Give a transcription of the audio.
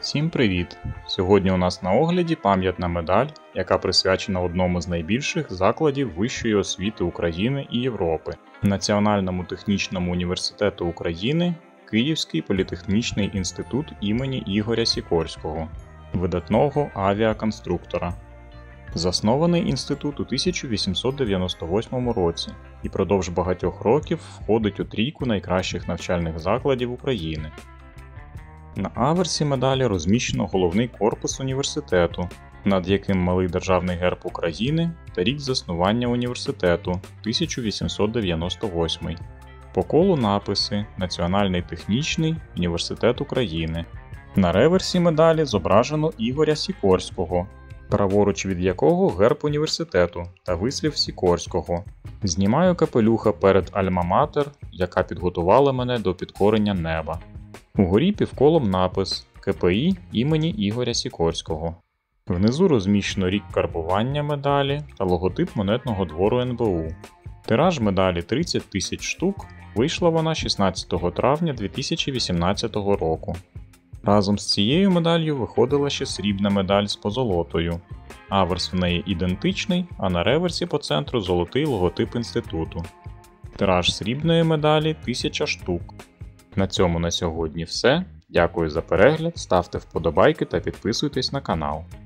Всім привіт! Сьогодні у нас на огляді пам'ятна медаль, яка присвячена одному з найбільших закладів вищої освіти України і Європи – Національному технічному університету України Київський політехнічний інститут імені Ігоря Сікорського, видатного авіаконструктора. Заснований інститут у 1898 році і продовж багатьох років входить у трійку найкращих навчальних закладів України. На аверсі медалі розміщено головний корпус університету, над яким малий державний герб України та рік заснування університету 1898. По колу написи Національний технічний університет України. На реверсі медалі зображено Ігоря Сікорського, праворуч від якого герб університету та вислів Сікорського. Знімаю капелюха перед Альма-Матер, яка підготувала мене до підкорення неба. Угорі півколом напис КПІ імені Ігоря Сікорського. Внизу розміщено рік карбування медалі та логотип монетного двору НБУ. Тираж медалі 30 тисяч штук, вийшла вона 16 травня 2018 року. Разом з цією медаллю виходила ще срібна медаль з позолотою. Аверс в неї ідентичний, а на реверсі по центру золотий логотип інституту. Тираж срібної медалі 1000 штук. На цьому на сьогодні все. Дякую за перегляд, ставте вподобайки та підписуйтесь на канал.